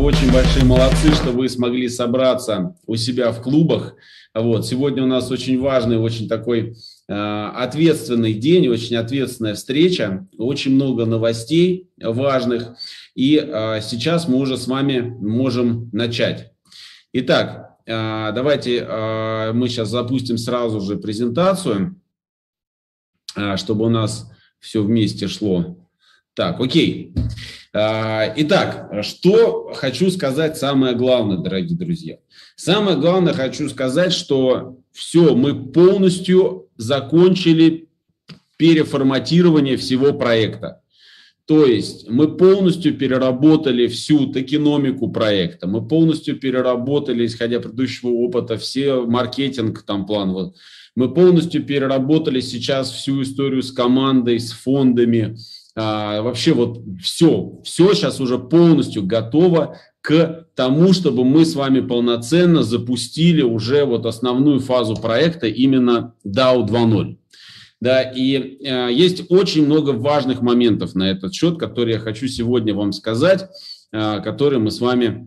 вы очень большие молодцы, что вы смогли собраться у себя в клубах. Вот. Сегодня у нас очень важный, очень такой ответственный день, очень ответственная встреча, очень много новостей важных. И сейчас мы уже с вами можем начать. Итак, давайте мы сейчас запустим сразу же презентацию, чтобы у нас все вместе шло. Так, окей. Итак, что хочу сказать самое главное, дорогие друзья. Самое главное хочу сказать, что все, мы полностью закончили переформатирование всего проекта. То есть мы полностью переработали всю токеномику проекта, мы полностью переработали, исходя из предыдущего опыта, все маркетинг, там план. Вот. Мы полностью переработали сейчас всю историю с командой, с фондами. Вообще вот все сейчас уже полностью готово к тому, чтобы мы с вами полноценно запустили уже вот основную фазу проекта, именно DAO 2.0. Да, и есть очень много важных моментов на этот счет, которые я хочу сегодня вам сказать, которые мы с вами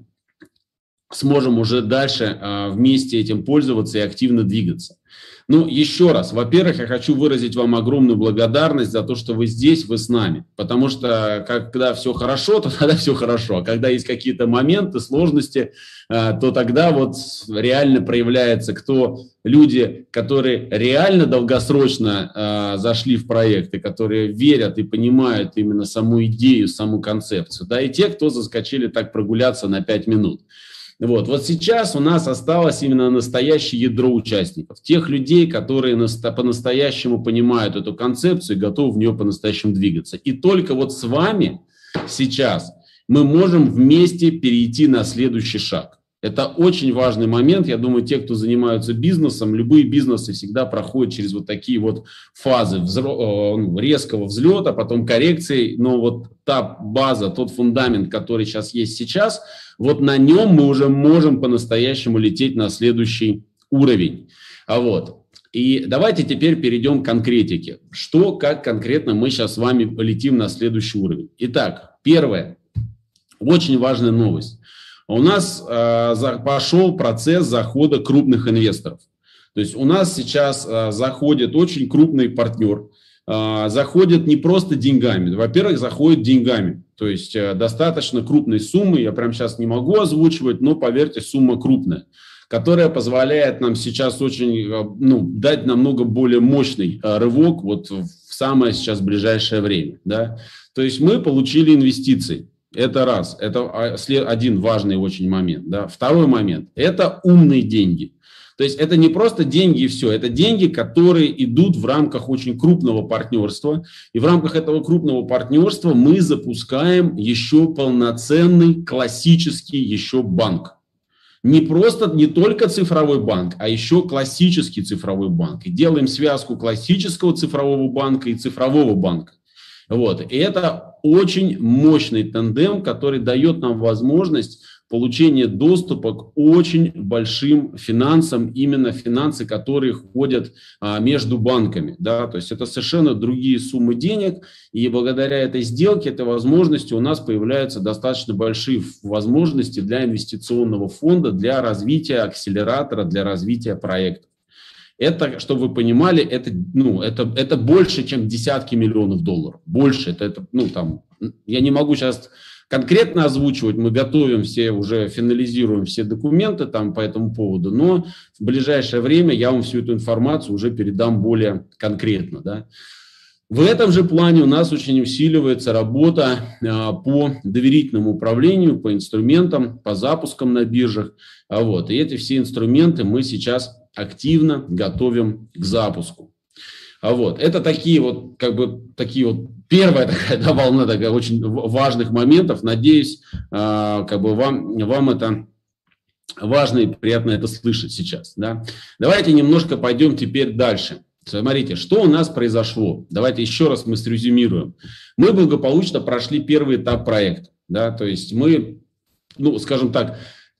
сможем уже дальше вместе этим пользоваться и активно двигаться. Ну, еще раз, во-первых, я хочу выразить вам огромную благодарность за то, что вы здесь, вы с нами. Потому что когда все хорошо, то тогда все хорошо. А когда есть какие-то моменты, сложности, то тогда вот реально проявляется, кто люди, которые реально долгосрочно зашли в проекты, которые верят и понимают именно саму идею, саму концепцию. Да, и те, кто заскочили так прогуляться на 5 минут. Вот сейчас у нас осталось именно настоящее ядро участников, тех людей, которые по-настоящему понимают эту концепцию и готовы в нее по-настоящему двигаться. И только вот с вами сейчас мы можем вместе перейти на следующий шаг. Это очень важный момент. Я думаю, те, кто занимаются бизнесом, любые бизнесы всегда проходят через вот такие вот фазы резкого взлета, потом коррекции. Но вот та база, тот фундамент, который сейчас, вот на нем мы уже можем по-настоящему лететь на следующий уровень. И давайте теперь перейдем к конкретике. Как конкретно мы сейчас с вами полетим на следующий уровень. Итак, первое, очень важная новость. У нас пошел процесс захода крупных инвесторов. То есть у нас сейчас заходит очень крупный партнер, заходит не просто деньгами. Во-первых, заходит деньгами. То есть достаточно крупной суммы, я прямо сейчас не могу озвучивать, но поверьте, сумма крупная, которая позволяет нам сейчас дать намного более мощный рывок вот в самое сейчас ближайшее время. Да? То есть мы получили инвестиции. Это раз, это один важный очень момент. Да. Второй момент – это умные деньги. То есть это не просто деньги и все, это деньги, которые идут в рамках очень крупного партнерства. И в рамках этого крупного партнерства мы запускаем еще полноценный классический еще банк. Не только цифровой банк, а еще классический цифровой банк. И делаем связку классического цифрового банка и цифрового банка. И это очень мощный тандем, который дает нам возможность получения доступа к очень большим финансам, именно финансы, которые ходят между банками. Да? То есть это совершенно другие суммы денег, и благодаря этой сделке, этой возможности у нас появляются достаточно большие возможности для инвестиционного фонда, для развития акселератора, для развития проектов. Это, чтобы вы понимали, это больше, чем десятки миллионов долларов. Больше. Я не могу сейчас конкретно озвучивать, мы готовим уже финализируем все документы по этому поводу, но в ближайшее время я вам всю эту информацию уже передам более конкретно. Да. В этом же плане у нас очень усиливается работа по доверительному управлению, по инструментам, по запускам на биржах. И эти все инструменты мы сейчас активно готовим к запуску. Это такие первая такая волна очень важных моментов. Надеюсь, вам это важно и приятно это слышать сейчас. Да? Давайте немножко пойдем теперь дальше. Смотрите, что у нас произошло. Давайте еще раз мы срезюмируем. Мы благополучно прошли первый этап проекта. Да? То есть мы, скажем так,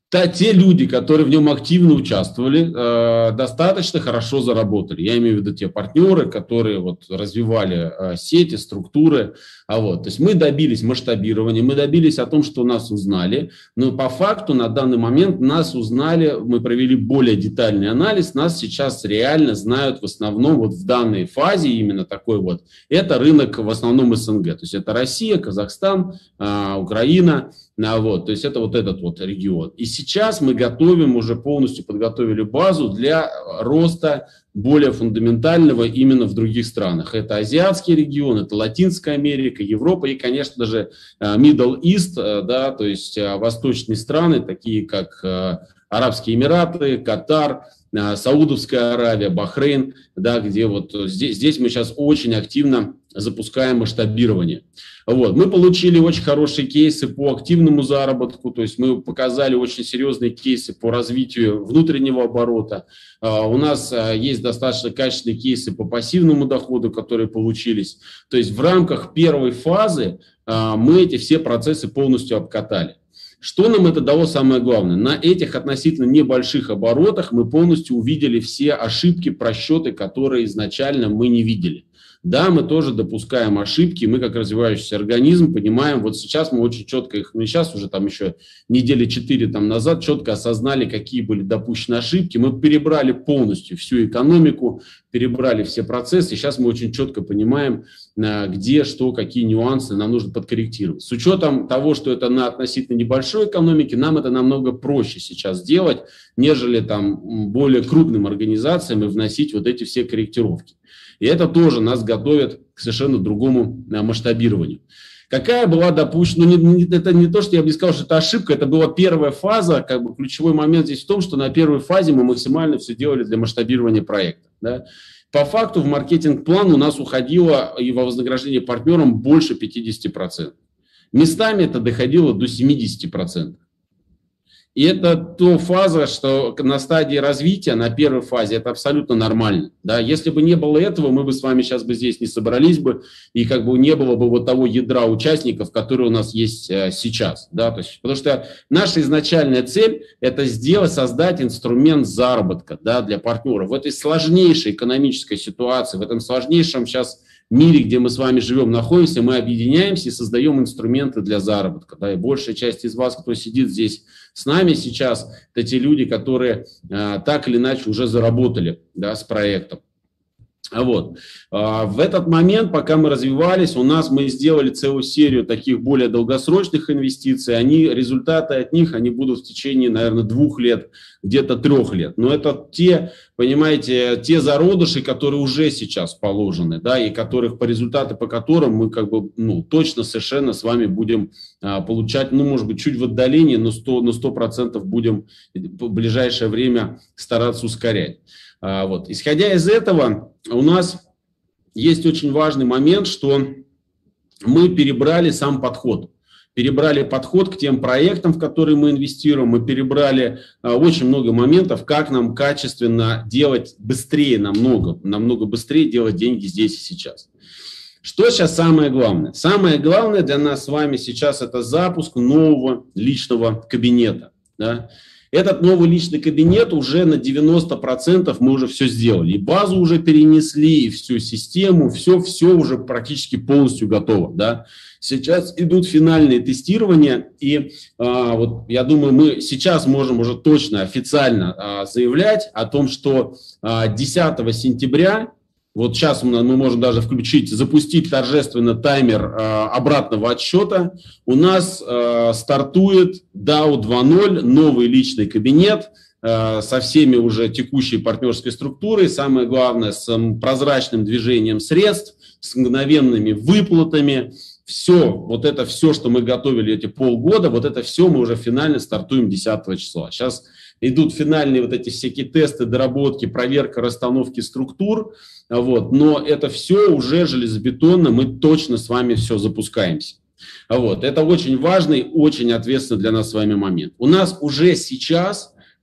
те люди, которые в нем активно участвовали, достаточно хорошо заработали. Я имею в виду те партнеры, которые вот развивали сети, структуры. То есть мы добились масштабирования, мы добились о том, что нас узнали, но по факту на данный момент нас узнали, мы провели более детальный анализ, нас сейчас реально знают в основном вот в данной фазе именно такой вот. Это рынок в основном СНГ, то есть это Россия, Казахстан, Украина. То есть это вот этот вот регион. И сейчас мы готовим, уже полностью подготовили базу для роста более фундаментального именно в других странах. Это азиатский регион, это Латинская Америка, Европа и, конечно же, Middle East, да, то есть восточные страны, такие как Арабские Эмираты, Катар, Саудовская Аравия, Бахрейн, да, где вот здесь мы сейчас очень активно запускаем масштабирование. Мы получили очень хорошие кейсы по активному заработку, то есть мы показали очень серьезные кейсы по развитию внутреннего оборота. У нас есть достаточно качественные кейсы по пассивному доходу, которые получились. То есть в рамках первой фазы мы эти все процессы полностью обкатали. Что нам это дало самое главное? На этих относительно небольших оборотах мы полностью увидели все ошибки, просчеты, которые изначально мы не видели. Да, мы тоже допускаем ошибки, мы как развивающийся организм понимаем, вот сейчас мы очень четко их, сейчас уже там еще недели 4 назад четко осознали, какие были допущены ошибки, мы перебрали полностью всю экономику, перебрали все процессы, и сейчас мы очень четко понимаем, где, что, какие нюансы нам нужно подкорректировать. С учетом того, что это на относительно небольшой экономике, нам это намного проще сейчас делать, нежели там более крупным организациям и вносить вот эти все корректировки. И это тоже нас готовит к совершенно другому масштабированию. Какая была допущена, это не то, что я бы сказал, что это ошибка, это была первая фаза, как бы ключевой момент здесь в том, что на первой фазе мы максимально все делали для масштабирования проекта. Да. По факту в маркетинг-план у нас уходило и во вознаграждение партнерам больше 50%. Местами это доходило до 70%. И это та фаза, что на стадии развития, на первой фазе, это абсолютно нормально. Да? Если бы не было этого, мы бы с вами сейчас бы здесь не собрались бы, и как бы не было бы вот того ядра участников, которые у нас есть сейчас. Да? То есть, потому что наша изначальная цель – это создать инструмент заработка, да, для партнеров. В этой сложнейшей экономической ситуации, в этом сложнейшем сейчас мире, где мы с вами живем, находимся, мы объединяемся и создаем инструменты для заработка. Да, и большая часть из вас, кто сидит здесь с нами сейчас, это те люди, которые так или иначе уже заработали, да, с проектом. В этот момент, пока мы развивались, мы сделали целую серию таких более долгосрочных инвестиций. Результаты от них, они будут в течение, наверное, 2 лет, где-то 3 лет. Но это понимаете, те зародыши, которые уже сейчас положены, да, и результаты по которым мы точно совершенно с вами будем получать, может быть, чуть в отдалении, но 100% будем в ближайшее время стараться ускорять. Исходя из этого, у нас есть очень важный момент, что мы перебрали сам подход. Перебрали подход к тем проектам, в которые мы инвестируем. Мы перебрали очень много моментов, как нам качественно делать быстрее, намного быстрее делать деньги здесь и сейчас. Что сейчас самое главное? Самое главное для нас с вами сейчас это запуск нового личного кабинета. Да? Этот новый личный кабинет уже на 90% мы уже все сделали. И базу уже перенесли, и всю систему, все уже практически полностью готово. Да? Сейчас идут финальные тестирования, и я думаю, мы сейчас можем уже точно официально заявлять о том, что 10 сентября, сейчас мы можем даже запустить торжественно таймер обратного отсчета. У нас стартует DAO 2.0, новый личный кабинет со всеми уже текущей партнерской структурой. Самое главное, с прозрачным движением средств, с мгновенными выплатами. Все, все, что мы готовили эти полгода, это все мы уже финально стартуем 10 числа. Сейчас идут финальные эти всякие тесты, доработки, проверка расстановки структур. Но это все уже железобетонно, мы точно с вами все запускаемся. Это очень важный, очень ответственный для нас с вами момент. У нас уже сейчас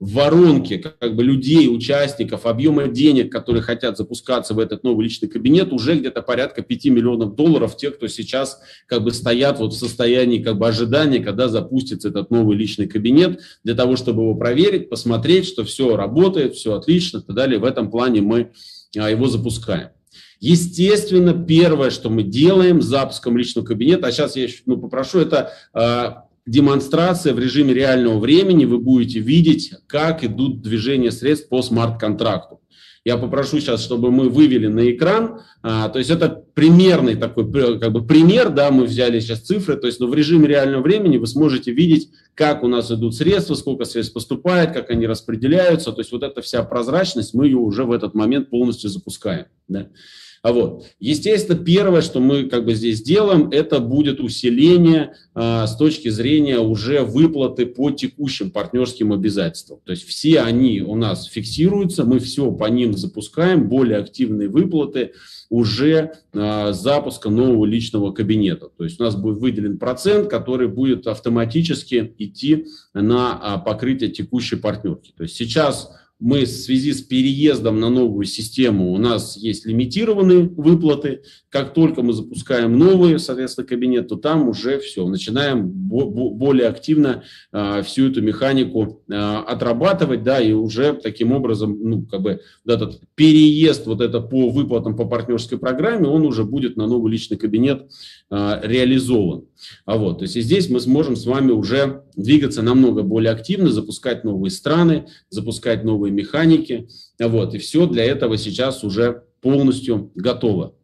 воронки как бы людей, участников, объема денег, которые хотят запускаться в этот новый личный кабинет, уже где-то порядка 5 миллионов долларов тех, кто сейчас как бы стоят вот в состоянии как бы ожидания, когда запустится этот новый личный кабинет, для того, чтобы его проверить, посмотреть, что все работает, все отлично и так далее. В этом плане мы его запускаем. Естественно, первое, что мы делаем с запуском личного кабинета, а сейчас я еще попрошу, это демонстрация в режиме реального времени. Вы будете видеть, как идут движения средств по смарт-контракту. Я попрошу сейчас, чтобы мы вывели на экран, то есть это примерный такой как бы пример, да, мы взяли сейчас цифры, то есть в режиме реального времени вы сможете видеть, как у нас идут средства, сколько средств поступает, как они распределяются, то есть вот эта вся прозрачность, мы ее уже в этот момент полностью запускаем. Да. Естественно, первое, что мы как бы здесь делаем, это будет усиление с точки зрения уже выплаты по текущим партнерским обязательствам. То есть все они у нас фиксируются, мы все по ним запускаем, более активные выплаты уже с запуска нового личного кабинета. То есть у нас будет выделен процент, который будет автоматически идти на покрытие текущей партнерки. То есть сейчас мы в связи с переездом на новую систему, у нас есть лимитированные выплаты. Как только мы запускаем новый, соответственно, кабинет, то там уже все, начинаем более активно всю эту механику отрабатывать, да, и уже таким образом, как бы этот переезд вот это по выплатам по партнерской программе, он уже будет на новый личный кабинет реализован. То есть и здесь мы сможем с вами уже двигаться намного более активно, запускать новые страны, запускать новые механики. И все для этого сейчас уже полностью готово.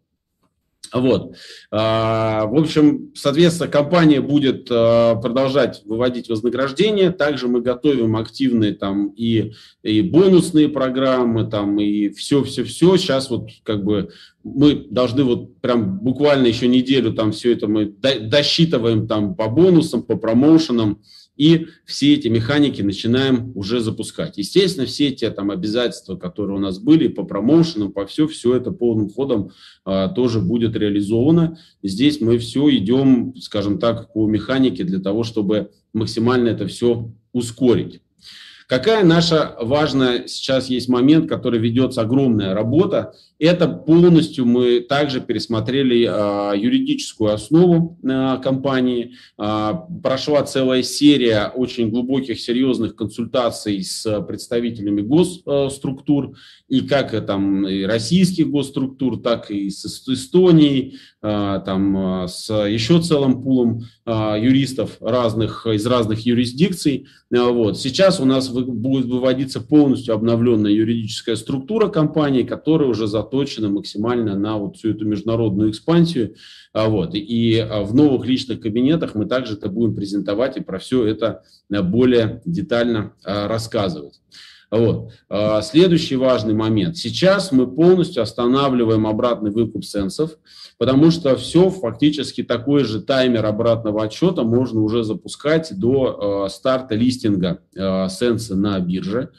В общем, соответственно, компания будет продолжать выводить вознаграждения. Также мы готовим активные там и бонусные программы, там и все-все-все. Сейчас вот как бы мы должны вот прям буквально еще неделю там все это мы досчитываем там по бонусам, по промоушенам. И все эти механики начинаем уже запускать. Естественно, все эти там обязательства, которые у нас были по промоушенам, по все это полным ходом тоже будет реализовано. Здесь мы все идем, скажем так, по механике для того, чтобы максимально это все ускорить. Какая наша важная сейчас есть момент, который ведется огромная работа, это полностью мы также пересмотрели юридическую основу компании. Прошла целая серия очень глубоких, серьезных консультаций с представителями госструктур, и как там и российских госструктур, так и с Эстонией, там, с еще целым пулом юристов из разных юрисдикций. Сейчас у нас будет выводиться полностью обновленная юридическая структура компании, которая уже заточена максимально на вот всю эту международную экспансию. И в новых личных кабинетах мы также это будем презентовать и про все это более детально рассказывать. Следующий важный момент. Сейчас мы полностью останавливаем обратный выкуп сенсов, потому что все фактически такой же таймер обратного отсчета можно уже запускать до старта листинга сенса на бирже.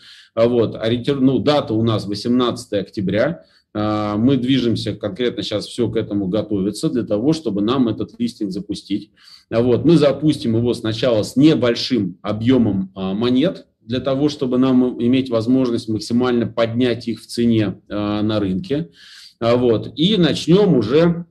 Дата у нас 18 октября. Мы движемся конкретно сейчас, все к этому готовится для того, чтобы нам этот листинг запустить. Мы запустим его сначала с небольшим объемом монет, для того, чтобы нам иметь возможность максимально поднять их в цене на рынке. И начнем уже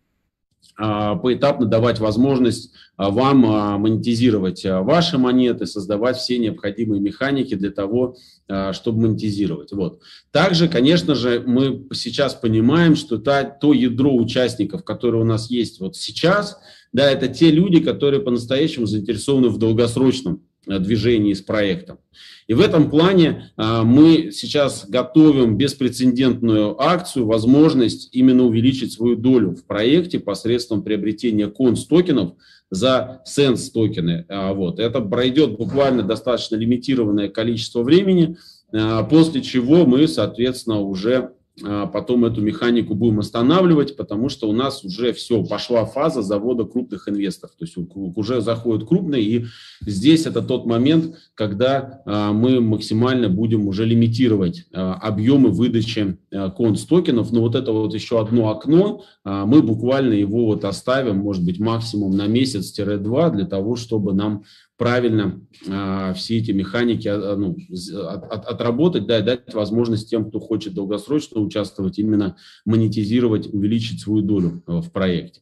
поэтапно давать возможность вам монетизировать ваши монеты, создавать все необходимые механики для того, чтобы монетизировать. Также, конечно же, мы сейчас понимаем, что то ядро участников, которое у нас есть вот сейчас, да, это те люди, которые по-настоящему заинтересованы в долгосрочном движении с проектом. И в этом плане мы сейчас готовим беспрецедентную акцию, возможность именно увеличить свою долю в проекте посредством приобретения конс-токенов за сенс-токены. Это пройдет буквально достаточно лимитированное количество времени, после чего мы, соответственно, уже потом эту механику будем останавливать, потому что у нас уже все, пошла фаза завода крупных инвесторов. То есть уже заходят крупные, и здесь это тот момент, когда мы максимально будем уже лимитировать объемы выдачи конс-токенов. Но вот это вот еще одно окно, мы буквально его оставим, может быть, максимум на месяц-два для того, чтобы нам правильно все эти механики отработать, да, и дать возможность тем, кто хочет долгосрочно участвовать, именно монетизировать, увеличить свою долю в проекте.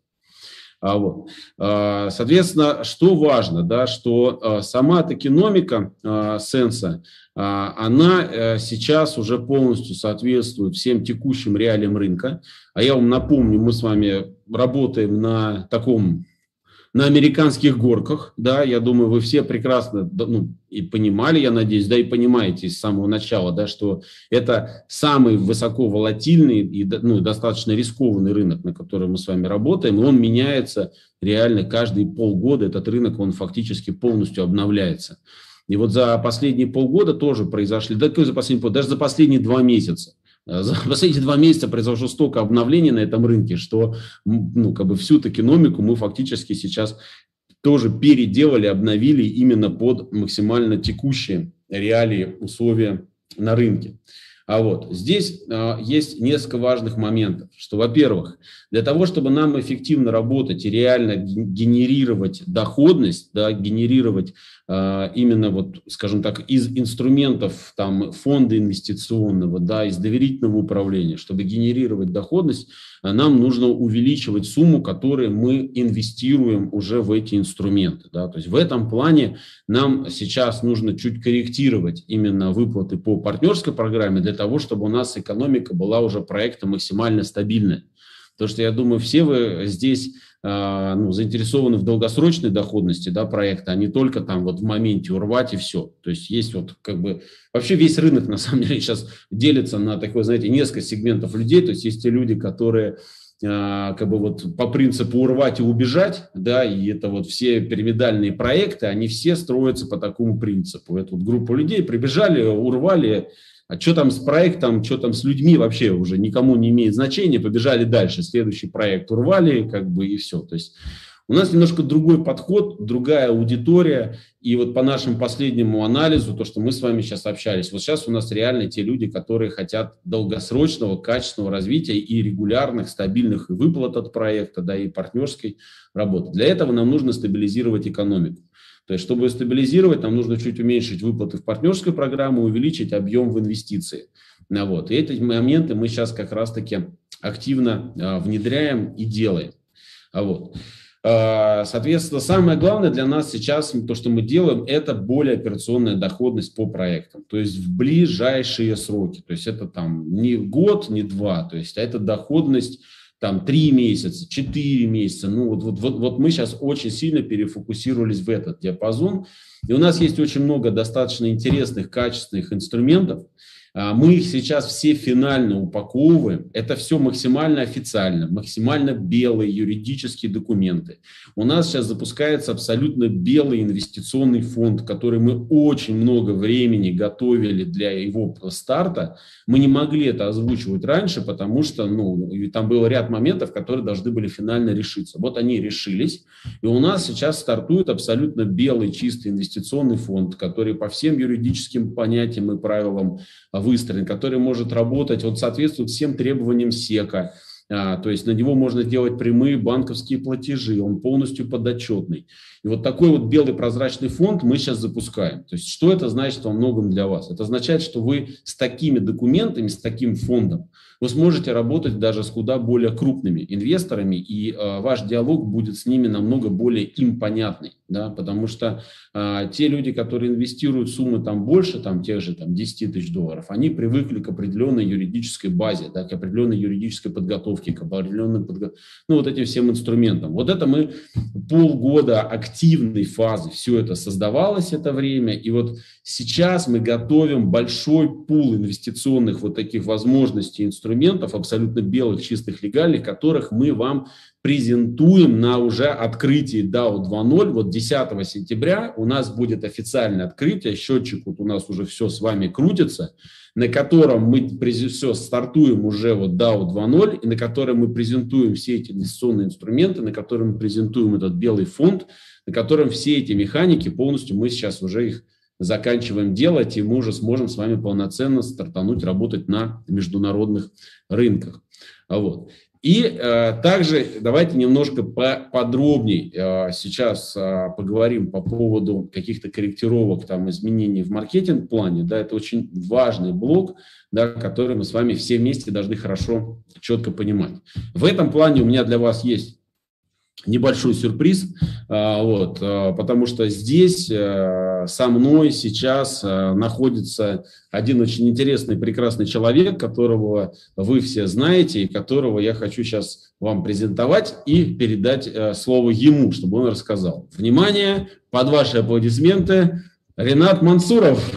Соответственно, что важно, да, что сама токеномика Сенса, она сейчас уже полностью соответствует всем текущим реалиям рынка. А я вам напомню, мы с вами работаем на американских горках, да, я думаю, вы все прекрасно, и понимали, я надеюсь, да, и понимаете с самого начала, да, что это самый высоко волатильный и, достаточно рискованный рынок, на котором мы с вами работаем, и он меняется реально каждые полгода, этот рынок, он фактически полностью обновляется. И вот за последние полгода тоже произошли, даже за последние 2 месяца, за последние 2 месяца произошло столько обновлений на этом рынке, что всю токеномику мы фактически сейчас тоже переделали, обновили именно под максимально текущие реалии, условия на рынке. Здесь есть несколько важных моментов, что, во-первых, для того, чтобы нам эффективно работать и реально генерировать доходность, да, генерировать именно, скажем так, из инструментов фонда инвестиционного, да, из доверительного управления, чтобы генерировать доходность, нам нужно увеличивать сумму, которую мы инвестируем уже в эти инструменты. Да. То есть в этом плане нам сейчас нужно чуть корректировать именно выплаты по партнерской программе для того, чтобы у нас экономика была уже проектом максимально стабильной. Потому что, я думаю, все вы здесь заинтересованы в долгосрочной доходности, да, проекта, а не только в моменте урвать и все. То есть есть вообще весь рынок, на самом деле, сейчас делится на несколько сегментов людей. То есть есть те люди, которые по принципу урвать и убежать, да, и это все пирамидальные проекты, они все строятся по такому принципу. Это группа людей прибежали, урвали. А что там с проектом, что там с людьми, вообще уже никому не имеет значения, побежали дальше, следующий проект урвали, и все. То есть у нас немножко другой подход, другая аудитория, и по нашему последнему анализу, то, что мы с вами сейчас общались, сейчас у нас реально те люди, которые хотят долгосрочного, качественного развития и регулярных, стабильных выплат от проекта, да, и партнерской работы. Для этого нам нужно стабилизировать экономику. То есть, чтобы стабилизировать, нам нужно чуть уменьшить выплаты в партнерскую программу, увеличить объем в инвестиции. И эти моменты мы сейчас как раз-таки активно внедряем и делаем. Соответственно, самое главное для нас сейчас, то, что мы делаем, это более операционная доходность по проектам. То есть в ближайшие сроки. То есть это не год, не 2. То есть это доходность 3 месяца, 4 месяца. Мы сейчас очень сильно перефокусировались в этот диапазон. И у нас есть очень много достаточно интересных, качественных инструментов. Мы их сейчас все финально упаковываем. Это все максимально официально, максимально белые юридические документы. У нас сейчас запускается абсолютно белый инвестиционный фонд, который мы очень много времени готовили для его старта. Мы не могли это озвучивать раньше, потому что там был ряд моментов, которые должны были финально решиться. Вот они решились. И у нас сейчас стартует абсолютно белый чистый инвестиционный фонд, который по всем юридическим понятиям и правилам выстроен, который может работать, он соответствует всем требованиям СЕКа, то есть на него можно делать прямые банковские платежи, он полностью подотчетный. И такой белый прозрачный фонд мы сейчас запускаем. То есть что это значит во многом для вас? Это означает, что вы с такими документами, с таким фондом, вы сможете работать даже с куда более крупными инвесторами, и ваш диалог будет с ними намного более им понятный, да, потому что те люди, которые инвестируют суммы больше, тех же 10 тысяч долларов, они привыкли к определенной юридической базе, да, к определенной юридической подготовке, к определенным этим всем инструментам. Это мы полгода активной фазы, все это создавалось это время, и сейчас мы готовим большой пул инвестиционных таких возможностей, инструментов, абсолютно белых, чистых, легальных, которых мы вам презентуем на уже открытии DAO 2.0. 10 сентября у нас будет официальное открытие, счетчик у нас уже все с вами крутится, на котором мы все стартуем уже DAO 2.0, и на котором мы презентуем все эти инвестиционные инструменты, на котором мы презентуем этот белый фонд, на котором все эти механики полностью мы сейчас уже их заканчиваем делать, и мы уже сможем с вами полноценно стартануть, работать на международных рынках. И также давайте немножко подробней сейчас поговорим по поводу каких-то корректировок, там, изменений в маркетинг-плане. Да, это очень важный блок, да, который мы с вами все вместе должны хорошо, четко понимать. В этом плане у меня для вас есть небольшой сюрприз, потому что здесь со мной сейчас находится один очень интересный, прекрасный человек, которого вы все знаете и которого я хочу сейчас вам презентовать и передать слово ему, чтобы он рассказал. Внимание, под ваши аплодисменты, Ренат Мансуров.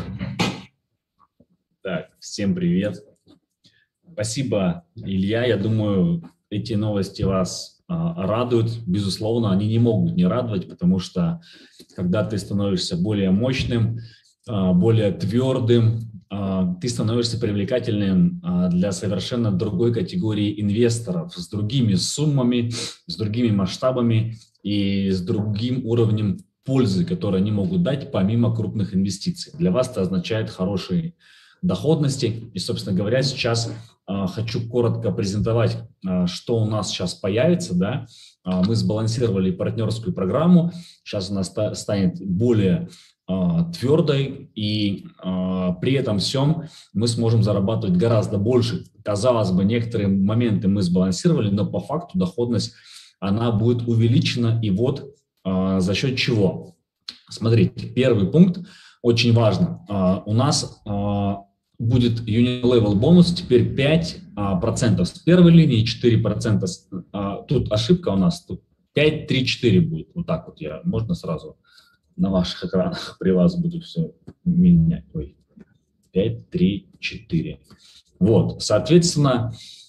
Так, всем привет. Спасибо, Илья. Я думаю, эти новости вас радуют. Безусловно, они не могут не радовать, потому что когда ты становишься более мощным, более твердым, ты становишься привлекательным для совершенно другой категории инвесторов, с другими суммами, с другими масштабами и с другим уровнем пользы, которые они могут дать помимо крупных инвестиций. Для вас это означает хорошие доходности. И, собственно говоря, сейчас хочу коротко презентовать, что у нас сейчас появится. Да? Мы сбалансировали партнерскую программу. Сейчас она станет более твердой, и при этом всем мы сможем зарабатывать гораздо больше. Казалось бы, некоторые моменты мы сбалансировали, но по факту доходность она будет увеличена. И вот за счет чего? Смотрите, первый пункт очень важно. У нас будет Unilevel бонус теперь 5% с первой линии, 4%. Тут ошибка у нас, тут 5, 3, 4 будет. Вот так вот можно сразу на ваших экранах при вас буду все менять. Ой, 5, 3, 4. Вот, соответственно,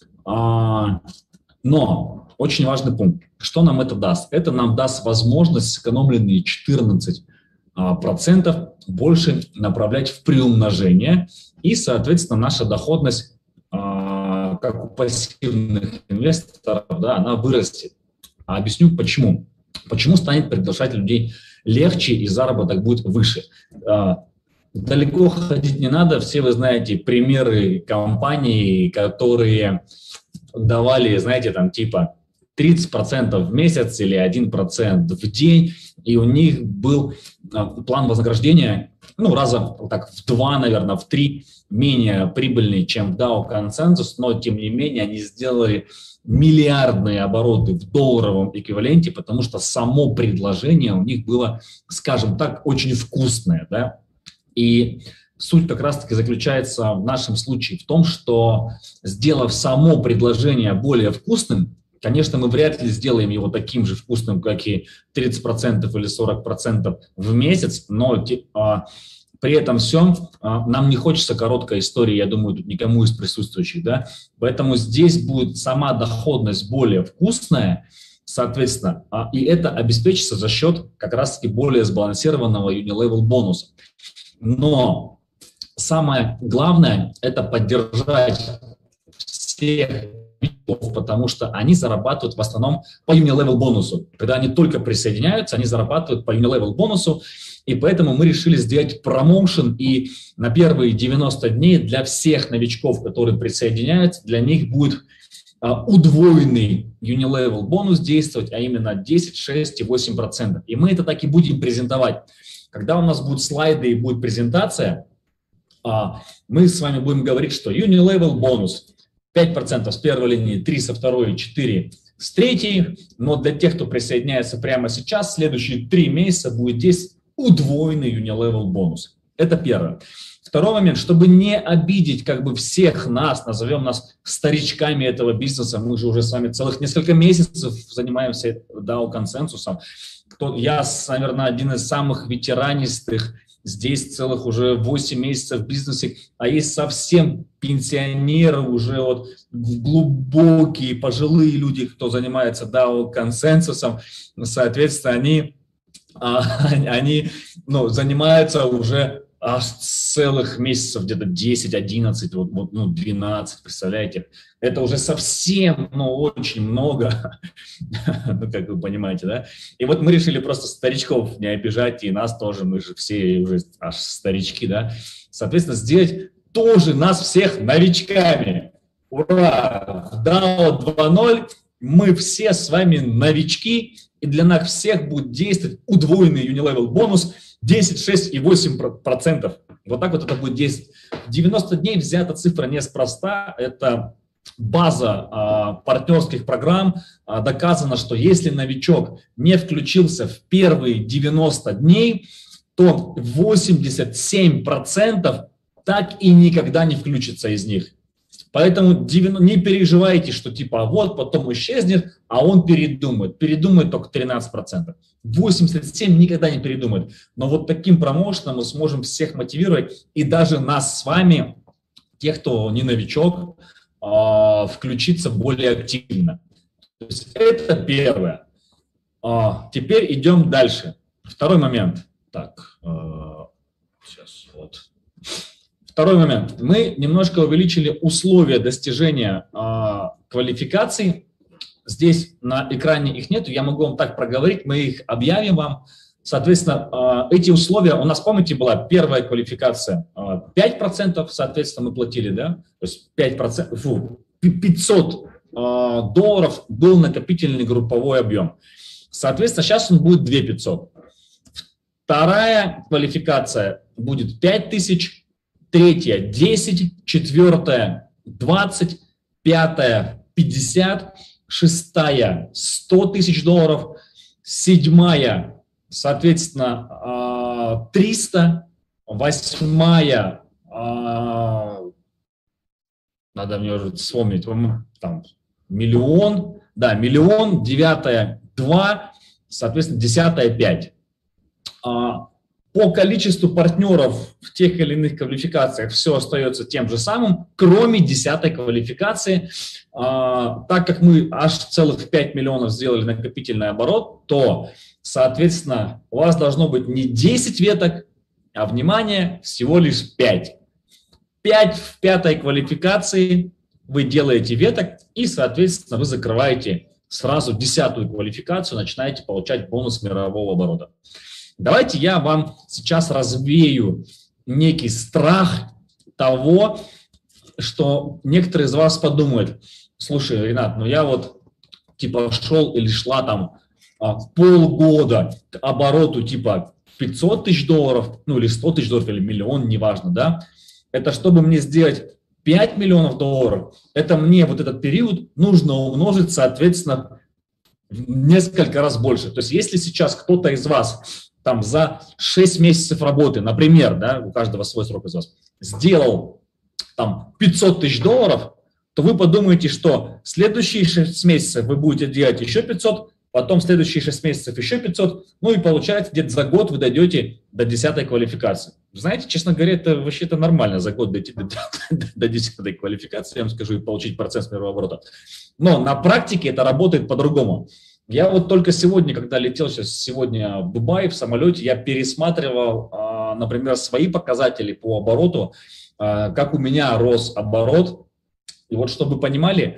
но очень важный пункт. Что нам это даст? Это нам даст возможность сэкономленные 14% больше направлять в приумножение, и, соответственно, наша доходность, как у пассивных инвесторов, да, она вырастет. Объясню почему. Почему станет приглашать людей легче и заработок будет выше. Далеко ходить не надо, все вы знаете примеры компаний, которые давали, знаете, там типа 30% в месяц или 1% в день, и у них был план вознаграждения, ну, раза так в 2, наверное, в 3 менее прибыльный, чем Dow Consensus, но, тем не менее, они сделали миллиардные обороты в долларовом эквиваленте, потому что само предложение у них было, скажем так, очень вкусное, да, и суть как раз-таки заключается в нашем случае в том, что, сделав само предложение более вкусным, конечно, мы вряд ли сделаем его таким же вкусным, как и 30% или 40% в месяц, но при этом всем нам не хочется короткой истории, я думаю, тут никому из присутствующих, да, поэтому здесь будет сама доходность более вкусная, соответственно, и это обеспечится за счет как раз-таки более сбалансированного Unilevel бонуса. Но самое главное – это поддержать всех, потому что они зарабатывают в основном по Unilevel бонусу. Когда они только присоединяются, они зарабатывают по Unilevel бонусу, и поэтому мы решили сделать промоушен, и на первые 90 дней для всех новичков, которые присоединяются, для них будет удвоенный Unilevel бонус действовать, а именно 10, 6 и 8%. И мы это так и будем презентовать. Когда у нас будут слайды и будет презентация, мы с вами будем говорить, что Unilevel бонус 5% с первой линии, 3 со второй, 4 с третьей. Но для тех, кто присоединяется прямо сейчас, следующие 3 месяца будет здесь удвоенный Unilevel бонус. Это первое. Второй момент, чтобы не обидеть как бы всех нас, назовем нас старичками этого бизнеса, мы же уже с вами целых несколько месяцев занимаемся Dow консенсусом. Я, наверное, один из самых ветеранистых, здесь целых уже 8 месяцев в бизнесе, а есть совсем пенсионеры, уже вот глубокие, пожилые люди, кто занимается Dow консенсусом, соответственно, они занимаются уже аж целых месяцев, где-то 10, 11, 12, представляете? Это уже совсем, очень много, как вы понимаете, да? И вот мы решили просто старичков не обижать, и нас тоже, мы же все уже аж старички, да? Соответственно, сделать тоже нас всех новичками. Ура! В DAO 2.0 мы все с вами новички, и для нас всех будет действовать удвоенный Unilevel бонус 10, 6 и 8%. Вот так вот это будет действовать. 90 дней взята цифра неспроста. Это база партнерских программ. Доказано, что если новичок не включился в первые 90 дней, то 87% так и никогда не включится из них. Поэтому не переживайте, что типа вот потом исчезнет, а он передумает. Передумает только 13%. 87% никогда не передумает. Но вот таким промоушеном мы сможем всех мотивировать, и даже нас с вами, тех, кто не новичок, включиться более активно. То есть это первое. Теперь идем дальше. Второй момент. Так, сейчас вот. Второй момент. Мы немножко увеличили условия достижения квалификации. Здесь на экране их нету, я могу вам так проговорить, мы их объявим вам. Соответственно, эти условия, у нас, помните, была первая квалификация 5%, соответственно, мы платили, да? То есть 5%, $500 был накопительный групповой объем. Соответственно, сейчас он будет 2500. Вторая квалификация будет 5000. Третья 10, четвертая 20, пятая 50, шестая $100 тысяч, седьмая, соответственно, 300, восьмая, надо мне уже вспомнить, там, миллион, да, миллион, девятая 2, соответственно, десятая 5. По количеству партнеров в тех или иных квалификациях все остается тем же самым, кроме 10-й квалификации. Так как мы аж целых 5 миллионов сделали накопительный оборот, то, соответственно, у вас должно быть не 10 веток, а, внимание, всего лишь 5. 5 в 5-й квалификации вы делаете веток, и, соответственно, вы закрываете сразу 10-ю квалификацию, начинаете получать бонус мирового оборота. Давайте я вам сейчас развею некий страх того, что некоторые из вас подумают: слушай, Ренат, ну я вот типа шел или шла там полгода к обороту типа $500 тысяч, ну или $100 тысяч, или миллион, неважно, да, это чтобы мне сделать $5 миллионов, это мне вот этот период нужно умножить, соответственно, в несколько раз больше. То есть если сейчас кто-то из вас там за 6 месяцев работы, например, да, у каждого свой срок из вас, сделал там $500 тысяч, то вы подумаете, что следующие 6 месяцев вы будете делать еще 500, потом следующие 6 месяцев еще 500, ну и получается где-то за год вы дойдете до 10-й квалификации. Знаете, честно говоря, это вообще-то нормально за год дойти до 10-й квалификации, я вам скажу, и получить процент мирового оборота. Но на практике это работает по-другому. Я вот только сегодня, когда летел сегодня в Дубай в самолете, я пересматривал, например, свои показатели по обороту, как у меня рос оборот. И вот чтобы вы понимали,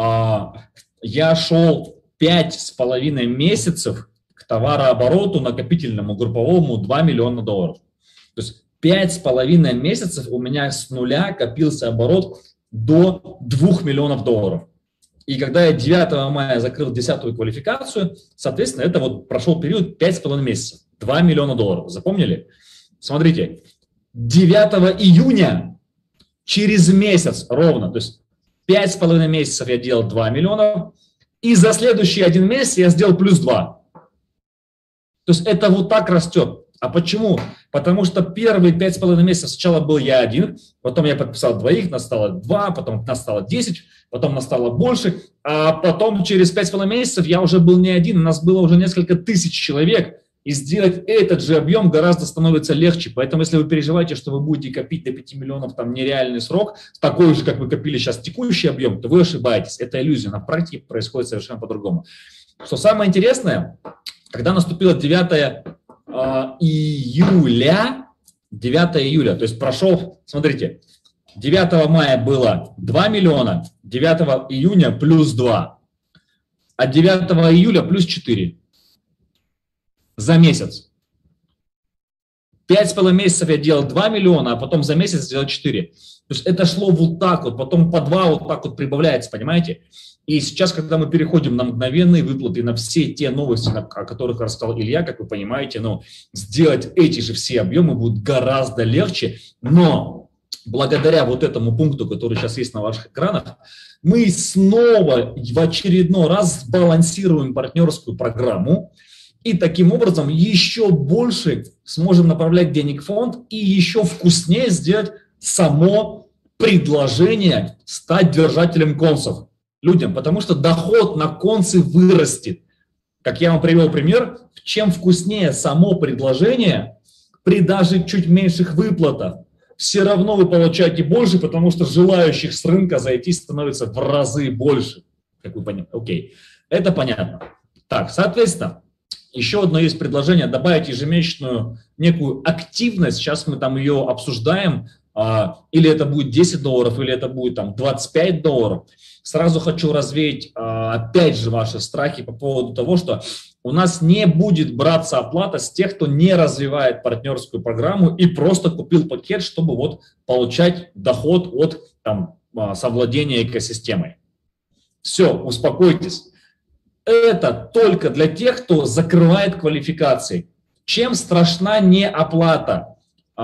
я шел 5,5 месяцев к товарообороту накопительному групповому $2 миллиона. То есть 5,5 месяцев у меня с нуля копился оборот до $2 миллионов. И когда я 9 мая закрыл 10-ю квалификацию, соответственно, это вот прошел период 5,5 месяцев, $2 миллиона. Запомнили? Смотрите, 9 июня, через месяц ровно, то есть 5,5 месяцев я делал 2 миллиона, и за следующий 1 месяц я сделал плюс 2. То есть это вот так растет. А почему? Потому что первые 5,5 месяцев сначала был я один, потом я подписал двоих, нас стало 2, потом нас стало 10, потом нас стало больше, а потом через 5,5 месяцев я уже был не один, у нас было уже несколько тысяч человек, и сделать этот же объем гораздо становится легче. Поэтому если вы переживаете, что вы будете копить до 5 миллионов, там нереальный срок, такой же, как вы копили сейчас текущий объем, то вы ошибаетесь. Это иллюзия, на практике происходит совершенно по-другому. Что самое интересное, когда наступило 9 июля, то есть прошел, смотрите, 9 мая было 2 миллиона, 9 июня плюс 2, а 9 июля плюс 4 за месяц. 5,5 месяцев я делал 2 миллиона, а потом за месяц сделал 4. То есть это шло вот так вот, потом по 2 вот так вот прибавляется, понимаете? И сейчас, когда мы переходим на мгновенные выплаты, на все те новости, о которых рассказал Илья, как вы понимаете, ну, сделать эти же все объемы будет гораздо легче, но благодаря вот этому пункту, который сейчас есть на ваших экранах, мы снова в очередной раз сбалансируем партнерскую программу и таким образом еще больше сможем направлять денег в фонд и еще вкуснее сделать само предложение стать держателем консов людям, потому что доход на концы вырастет. Как я вам привел пример, чем вкуснее само предложение, при даже чуть меньших выплатах, все равно вы получаете больше, потому что желающих с рынка зайти становится в разы больше. Как вы понимаете? Окей, это понятно. Так, соответственно, еще одно есть предложение, добавить ежемесячную некую активность, сейчас мы там ее обсуждаем, или это будет $10, или это будет там $25. Сразу хочу развеять, опять же, ваши страхи по поводу того, что у нас не будет браться оплата с тех, кто не развивает партнерскую программу и просто купил пакет, чтобы вот получать доход от там, совладения экосистемой. Все, успокойтесь. Это только для тех, кто закрывает квалификации. Чем страшна неоплата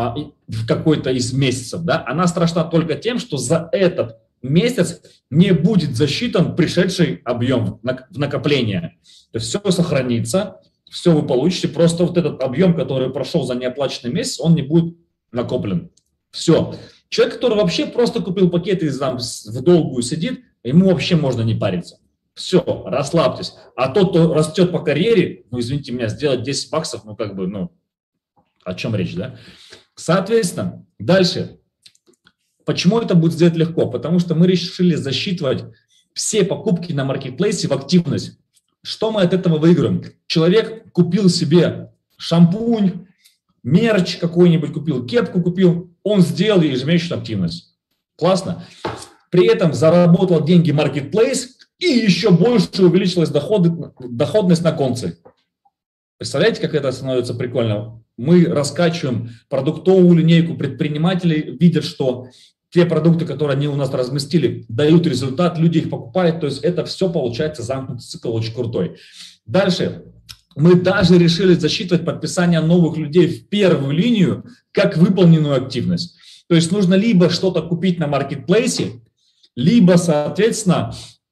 в какой-то из месяцев? Да? Она страшна только тем, что за этот месяц не будет засчитан пришедший объем в накопление. То есть все сохранится, все вы получите, просто вот этот объем, который прошел за неоплаченный месяц, он не будет накоплен. Все. Человек, который вообще просто купил пакет и там в долгую сидит, ему вообще можно не париться. Все, расслабьтесь. А тот, кто растет по карьере, ну, извините меня, сделать $10, ну, как бы, ну, о чем речь, да? Соответственно, дальше. Почему это будет сделать легко? Потому что мы решили засчитывать все покупки на маркетплейсе в активность. Что мы от этого выиграем? Человек купил себе шампунь, мерч какой-нибудь купил, кепку купил, он сделал ежемесячную активность. Классно. При этом заработал деньги маркетплейс и еще больше увеличилась доходность на конце. Представляете, как это становится прикольно? Мы раскачиваем продуктовую линейку, предприниматели видят, что те продукты, которые они у нас разместили, дают результат, люди их покупают, то есть это все получается замкнутый цикл очень крутой. Дальше. Мы даже решили засчитывать подписание новых людей в первую линию как выполненную активность. То есть нужно либо что-то купить на маркетплейсе, либо, соответственно,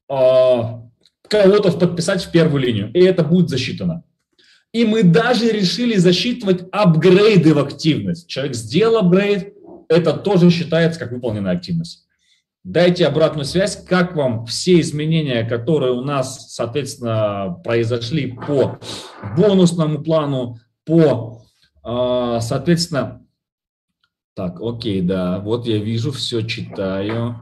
кого-то подписать в первую линию, и это будет засчитано. И мы даже решили засчитывать апгрейды в активность. Человек сделал апгрейд, это тоже считается как выполненная активность. Дайте обратную связь, как вам все изменения, которые у нас, соответственно, произошли по бонусному плану, по, соответственно, так, окей, да, вот я вижу, все читаю.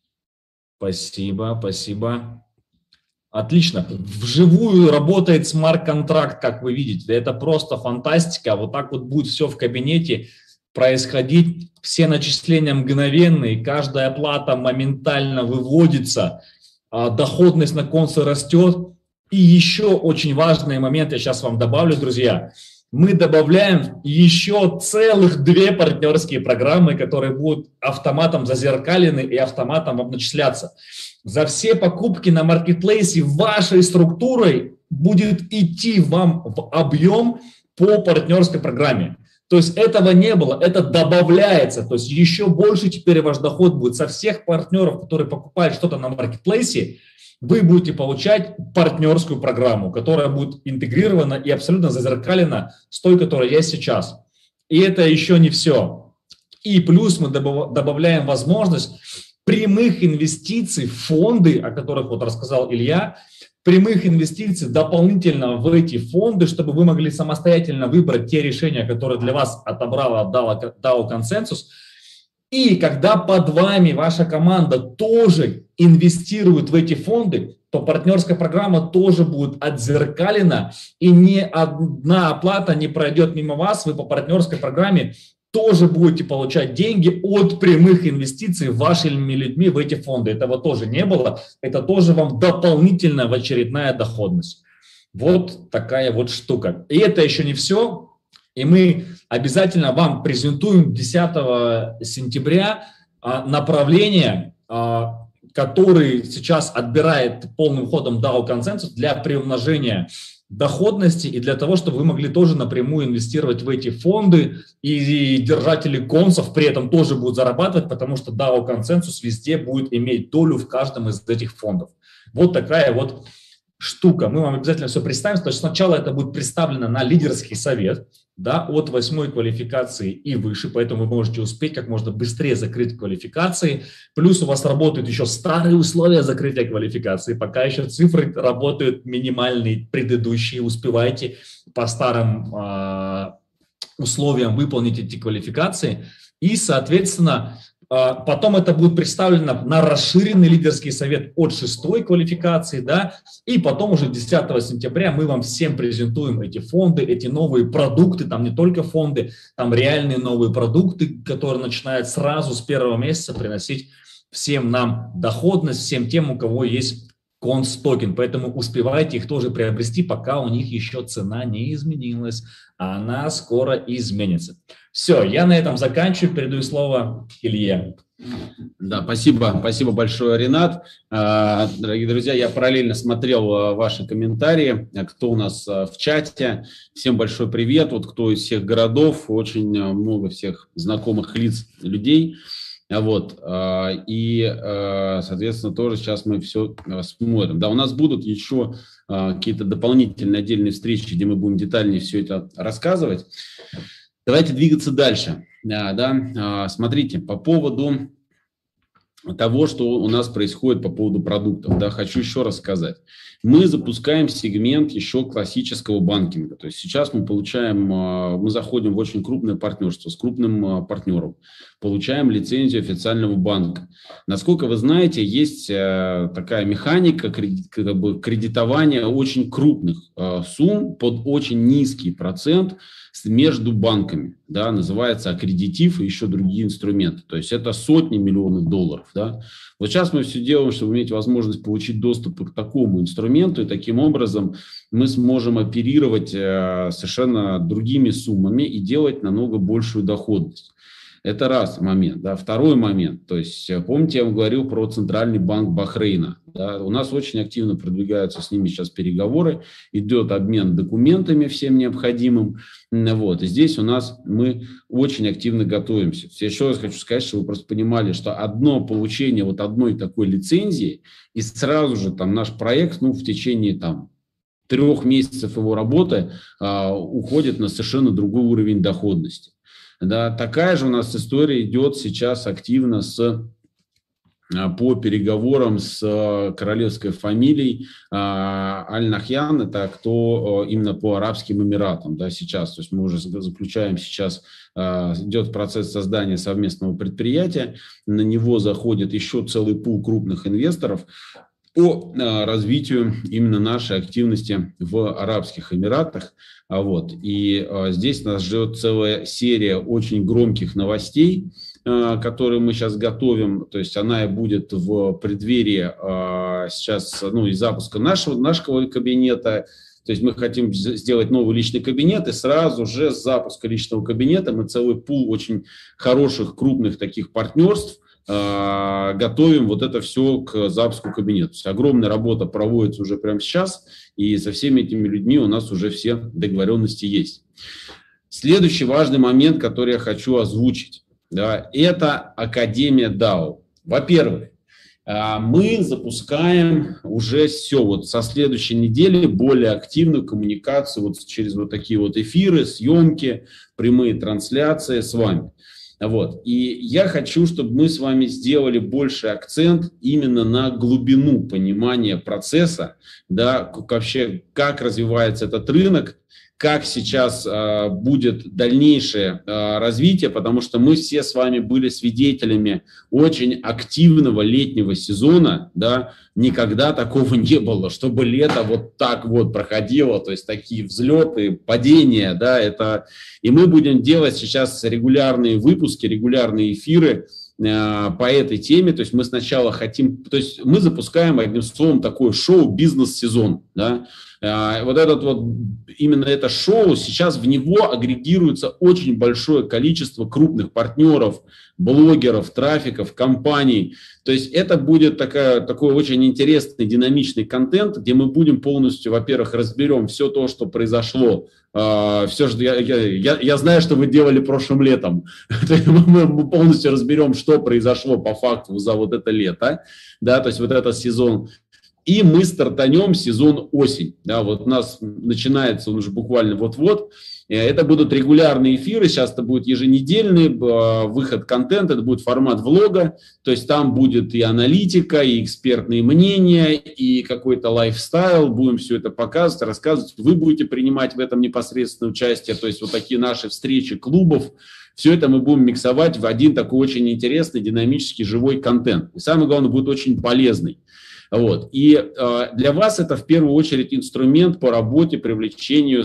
Спасибо, спасибо. Отлично. Вживую работает смарт-контракт, как вы видите. Это просто фантастика. Вот так вот будет все в кабинете происходить. Все начисления мгновенные, каждая оплата моментально выводится, доходность на конце растет. И еще очень важный момент, я сейчас вам добавлю, друзья. Мы добавляем еще целых 2 партнерские программы, которые будут автоматом зазеркалены и автоматом обначисляться. За все покупки на маркетплейсе вашей структурой будет идти вам в объем по партнерской программе. То есть этого не было, это добавляется. То есть еще больше теперь ваш доход будет со всех партнеров, которые покупают что-то на маркетплейсе. Вы будете получать партнерскую программу, которая будет интегрирована и абсолютно зазеркалена с той, которая есть сейчас. И это еще не все. И плюс мы добавляем возможность прямых инвестиций в фонды, о которых вот рассказал Илья, прямых инвестиций дополнительно в эти фонды, чтобы вы могли самостоятельно выбрать те решения, которые для вас отобрала DAO консенсус. И когда под вами ваша команда тоже инвестирует в эти фонды, то партнерская программа тоже будет отзеркалена, и ни одна оплата не пройдет мимо вас, вы по партнерской программе тоже будете получать деньги от прямых инвестиций вашими людьми в эти фонды. Этого тоже не было, это тоже вам дополнительная очередная доходность. Вот такая вот штука. И это еще не все. И мы обязательно вам презентуем 10 сентября направление, который сейчас отбирает полным ходом DAO консенсус для приумножения доходности и для того, чтобы вы могли тоже напрямую инвестировать в эти фонды, и держатели консов при этом тоже будут зарабатывать, потому что DAO консенсус везде будет иметь долю в каждом из этих фондов. Вот такая вот штука. Мы вам обязательно все представим, потому что сначала это будет представлено на лидерский совет, да, от 8 квалификации и выше, поэтому вы можете успеть как можно быстрее закрыть квалификации. Плюс у вас работают еще старые условия закрытия квалификации, пока еще цифры работают минимальные, предыдущие, успевайте по старым условиям выполнить эти квалификации. И, соответственно, потом это будет представлено на расширенный лидерский совет от 6 квалификации, да, и потом уже 10 сентября мы вам всем презентуем эти фонды, эти новые продукты, там не только фонды, там реальные новые продукты, которые начинают сразу с первого месяца приносить всем нам доходность, всем тем, у кого есть конс-токен, поэтому успевайте их тоже приобрести, пока у них еще цена не изменилась, а она скоро изменится. Все, я на этом заканчиваю, передаю слово Илье. Да, спасибо большое, Ренат. Дорогие друзья, я параллельно смотрел ваши комментарии, кто у нас в чате. Всем большой привет, вот кто из всех городов, очень много всех знакомых лиц людей. Вот, и, соответственно, тоже сейчас мы все смотрим. Да, у нас будут еще какие-то дополнительные отдельные встречи, где мы будем детальнее все это рассказывать. Давайте двигаться дальше. Да, смотрите, по поводу того, что у нас происходит по поводу продуктов, да, хочу еще раз сказать. Мы запускаем сегмент еще классического банкинга. То есть сейчас мы заходим в очень крупное партнерство с крупным партнером, получаем лицензию официального банка. Насколько вы знаете, есть такая механика кредитования очень крупных сумм под очень низкий процент между банками, да, называется аккредитив и еще другие инструменты. То есть это сотни миллионов долларов. Да. Вот сейчас мы все делаем, чтобы иметь возможность получить доступ к такому инструменту, и таким образом мы сможем оперировать совершенно другими суммами и делать намного большую доходность. Это раз момент. Да. Второй момент. То есть, помните, я вам говорил про Центральный банк Бахрейна. Да. У нас очень активно продвигаются с ними сейчас переговоры. Идет обмен документами всем необходимым. Вот. И здесь у нас мы очень активно готовимся. Еще раз хочу сказать, что вы просто понимали, что одно получение вот одной такой лицензии, и сразу же там наш проект, в течение 3 месяцев его работы уходит на совершенно другой уровень доходности. Да, такая же у нас история идет сейчас активно по переговорам с королевской фамилией Аль-Нахьян. Это кто именно по Арабским Эмиратам, да, сейчас. То есть мы уже заключаем сейчас, идет процесс создания совместного предприятия. На него заходит еще целый пул крупных инвесторов по развитию именно нашей активности в Арабских Эмиратах. Вот. И здесь нас ждет целая серия очень громких новостей, которые мы сейчас готовим. То есть она и будет в преддверии сейчас и запуска нашего кабинета. То есть мы хотим сделать новый личный кабинет, и сразу же с запуска личного кабинета мы целый пул очень хороших, крупных таких партнерств готовим вот это все к запуску кабинета. То есть огромная работа проводится уже прямо сейчас, и со всеми этими людьми у нас уже все договоренности есть. Следующий важный момент, который я хочу озвучить, да, это Академия DAO. Во-первых, мы запускаем уже все вот со следующей недели более активную коммуникацию вот через вот такие вот эфиры, съемки, прямые трансляции с вами. Вот. И я хочу, чтобы мы с вами сделали больший акцент именно на глубину понимания процесса, да, вообще как развивается этот рынок, как сейчас будет дальнейшее развитие, потому что мы все с вами были свидетелями очень активного летнего сезона, да, никогда такого не было, чтобы лето вот так вот проходило, то есть такие взлеты, падения, да, это, и мы будем делать сейчас регулярные выпуски, регулярные эфиры по этой теме. То есть мы сначала хотим, то есть мы запускаем, одним словом, такое шоу «Бизнес-сезон», Да? Вот этот вот, именно это шоу, сейчас в него агрегируется очень большое количество крупных партнеров, блогеров, трафиков, компаний. То есть это будет такой очень интересный, динамичный контент, где мы будем полностью, во-первых, разберем все то, что произошло. Все, что я знаю, что вы делали прошлым летом. Мы полностью разберем, что произошло по факту за вот это лето, да, то есть вот этот сезон. И мы стартанем сезон осень. Да, вот у нас начинается он уже буквально вот-вот. Это будут регулярные эфиры, сейчас это будет еженедельный выход контента, это будет формат влога, то есть там будет и аналитика, и экспертные мнения, и какой-то лайфстайл, будем все это показывать, рассказывать, вы будете принимать в этом непосредственное участие, то есть вот такие наши встречи клубов, все это мы будем миксовать в один такой очень интересный, динамический, живой контент. И самое главное, будет очень полезный. Вот. И для вас это в первую очередь инструмент по работе, привлечению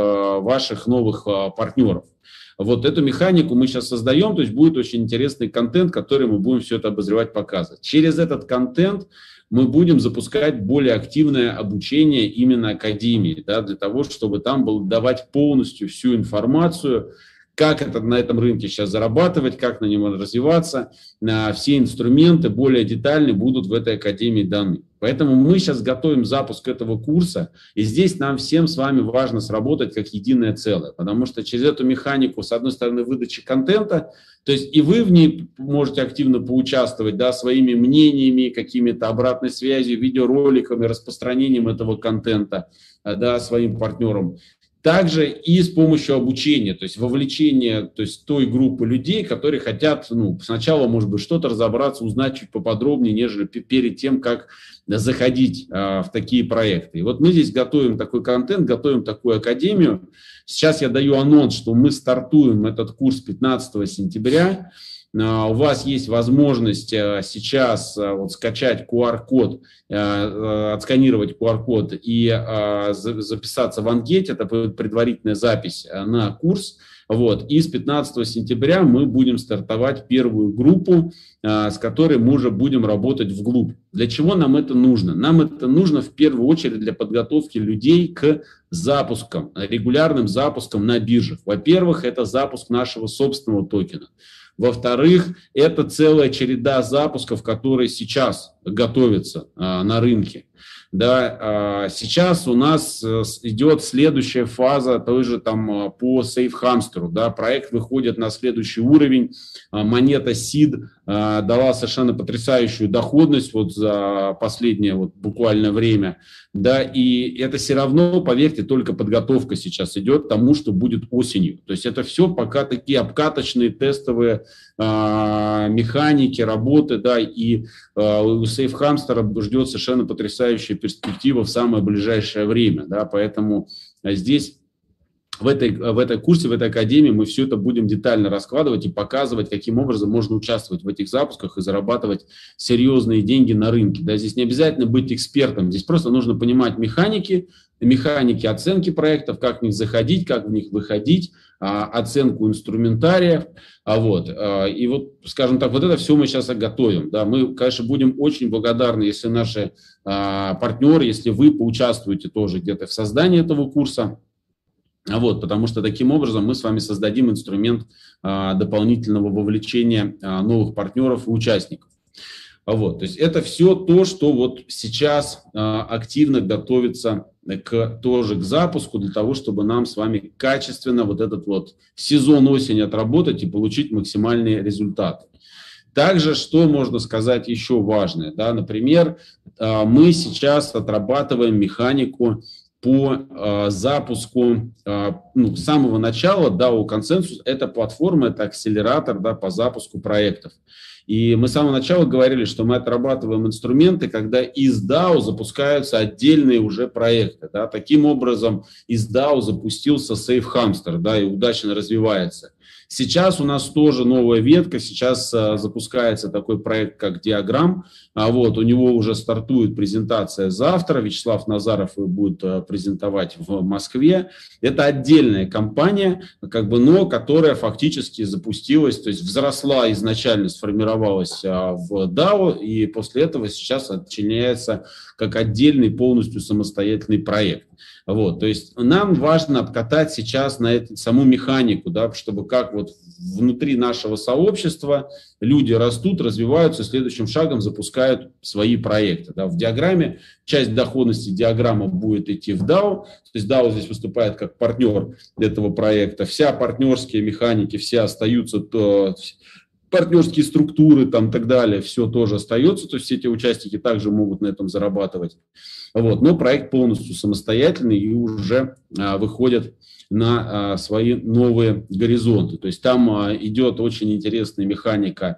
ваших новых партнеров. Вот эту механику мы сейчас создаем, то есть будет очень интересный контент, который мы будем все это обозревать, показывать. Через этот контент мы будем запускать более активное обучение именно академии, да, для того, чтобы там давать полностью всю информацию, как на этом рынке сейчас зарабатывать, как на нем развиваться. Все инструменты более детальные будут в этой академии даны. Поэтому мы сейчас готовим запуск этого курса, и здесь нам всем с вами важно сработать как единое целое, потому что через эту механику, с одной стороны, выдачи контента, то есть и вы в ней можете активно поучаствовать, да, своими мнениями, какими-то обратной связью, видеороликами, распространением этого контента, да, своим партнерам. Также и с помощью обучения, то есть вовлечения, то есть той группы людей, которые хотят, сначала, может быть, что-то разобраться, узнать чуть поподробнее, нежели перед тем, как заходить в такие проекты. И вот мы здесь готовим такой контент, готовим такую академию. Сейчас я даю анонс, что мы стартуем этот курс 15 сентября. У вас есть возможность сейчас скачать QR-код, отсканировать QR-код и записаться в анкете. Это предварительная запись на курс. Вот. И с 15 сентября мы будем стартовать первую группу, с которой мы уже будем работать вглубь. Для чего нам это нужно? Нам это нужно в первую очередь для подготовки людей к запускам, регулярным запускам на биржах. Во-первых, это запуск нашего собственного токена. Во-вторых, это целая череда запусков, которые сейчас готовятся на рынке. Да, сейчас у нас идет следующая фаза той же там по SafeHamster. Да, проект выходит на следующий уровень. Монета SEED дала совершенно потрясающую доходность вот за последнее вот буквально время. Да, и это все равно, поверьте, только подготовка сейчас идет к тому, что будет осенью. То есть это все пока такие обкаточные тестовые механики, работы, да, и у SafeHamster ждет совершенно потрясающая перспектива в самое ближайшее время, да, поэтому здесь в этой курсе, в этой академии мы все это будем детально раскладывать и показывать, каким образом можно участвовать в этих запусках и зарабатывать серьезные деньги на рынке. Да, здесь не обязательно быть экспертом, здесь просто нужно понимать механики оценки проектов, как в них заходить, как в них выходить, оценку инструментариев. И вот, скажем так, вот это все мы сейчас готовим. Да, мы, конечно, будем очень благодарны, если наши партнеры, если вы поучаствуете тоже где-то в создании этого курса. Потому что таким образом мы с вами создадим инструмент дополнительного вовлечения новых партнеров и участников. То есть это все то, что вот сейчас активно готовится тоже к запуску, для того, чтобы нам с вами качественно вот этот вот сезон осени отработать и получить максимальные результаты. Также, что можно сказать еще важное, да, например, мы сейчас отрабатываем механику по запуску, с самого начала DAO Consensus – это платформа, это акселератор, да, по запуску проектов. И мы с самого начала говорили, что мы отрабатываем инструменты, когда из DAO запускаются отдельные уже проекты. Да. Таким образом, из DAO запустился SafeHamster, да, и удачно развивается. Сейчас у нас тоже новая ветка, сейчас запускается такой проект, как Диаграмм, вот, у него уже стартует презентация завтра, Вячеслав Назаров будет презентовать в Москве. Это отдельная компания, но которая фактически запустилась, то есть взросла изначально, сформировалась в DAO, и после этого сейчас отчиняется как отдельный полностью самостоятельный проект. Вот, то есть нам важно обкатать сейчас на саму механику, да, чтобы как вот внутри нашего сообщества люди растут, развиваются, следующим шагом запускают свои проекты. Да. В диаграмме часть доходности диаграмма будет идти в DAO, то есть DAO здесь выступает как партнер этого проекта. Вся партнерские механики, все остаются, партнерские структуры там и так далее, все тоже остается, то есть все эти участники также могут на этом зарабатывать. Вот, но проект полностью самостоятельный и уже выходит на свои новые горизонты. То есть там идет очень интересная механика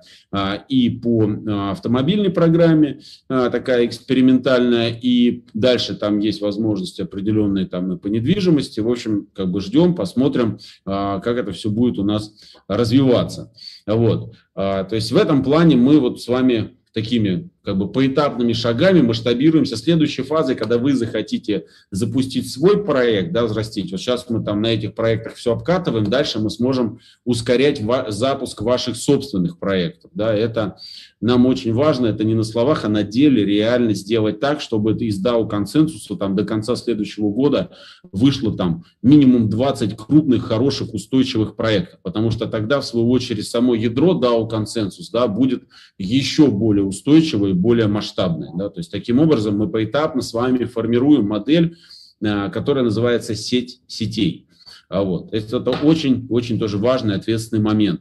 и по автомобильной программе, такая экспериментальная, и дальше там есть возможности определенные там и по недвижимости. В общем, ждем, посмотрим, как это все будет у нас развиваться. Вот. То есть в этом плане мы вот с вами такими поэтапными шагами масштабируемся. Следующей фазой, когда вы захотите запустить свой проект, да, взрастить, вот сейчас мы там на этих проектах все обкатываем, дальше мы сможем ускорять запуск ваших собственных проектов. Да, это нам очень важно, это не на словах, а на деле реально сделать так, чтобы из DAO консенсуса там, до конца следующего года вышло там минимум 20 крупных, хороших, устойчивых проектов, потому что тогда, в свою очередь, само ядро DAO консенсус, да, будет еще более устойчивое, более масштабное. Да? То есть таким образом мы поэтапно с вами формируем модель, которая называется сеть сетей. Вот. Это очень тоже важный, ответственный момент.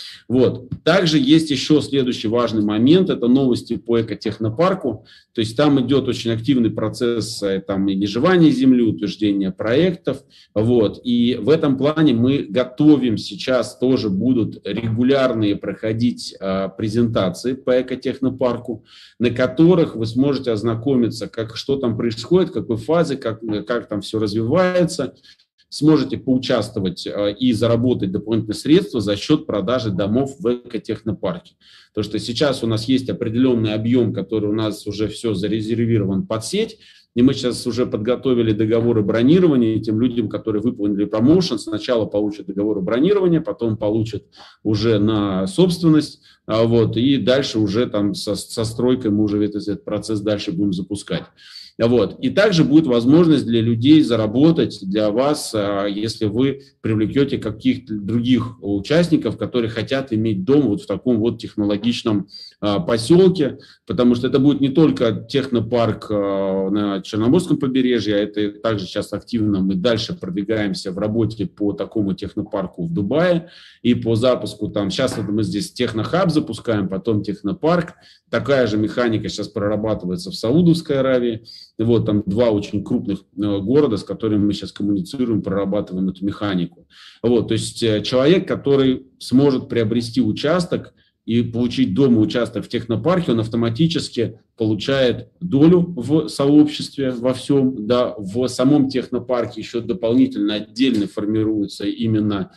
Вот. Также есть еще следующий важный момент, это новости по экотехнопарку. То есть там идет очень активный процесс там, межевания земли, утверждения проектов. Вот. И в этом плане мы готовим сейчас, тоже будут регулярные проходить презентации по экотехнопарку, на которых вы сможете ознакомиться, что там происходит, в какой фазе, как там все развивается. Сможете поучаствовать и заработать дополнительные средства за счет продажи домов в экотехнопарке. Потому что сейчас у нас есть определенный объем, который у нас уже все зарезервирован под сеть, и мы сейчас уже подготовили договоры бронирования тем людям, которые выполнили промоушен. Сначала получат договоры бронирования, потом получат уже на собственность, вот, и дальше уже там со стройкой мы уже этот процесс дальше будем запускать. Вот. И также будет возможность для людей заработать для вас, если вы привлекете каких-то других участников, которые хотят иметь дом вот в таком вот технологичном поселке, потому что это будет не только технопарк на Черноморском побережье, а это также сейчас активно мы дальше продвигаемся в работе по такому технопарку в Дубае и по запуску там, сейчас это мы здесь технохаб запускаем, потом технопарк, такая же механика сейчас прорабатывается в Саудовской Аравии. Вот там 2 очень крупных города, с которыми мы сейчас коммуницируем, прорабатываем эту механику. Вот, то есть человек, который сможет приобрести участок и получить дом и участок в технопарке, он автоматически получает долю в сообществе во всем, да, в самом технопарке еще дополнительно отдельно формируются именно